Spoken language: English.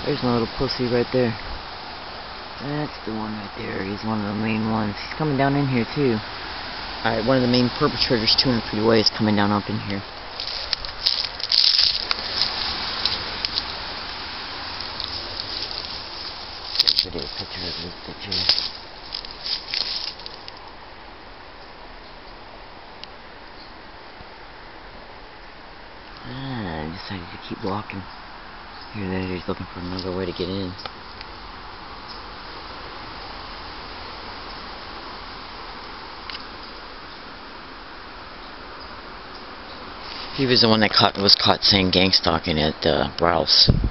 There's my little pussy right there. That's the one right there. He's one of the main ones. He's coming down in here too. Alright, one of the main perpetrators 200 feet away is coming down up in here. Video picture of this picture. I decided to keep walking. Here that he's looking for another way to get in. He was the one that was caught saying gang stalking at Ralph's.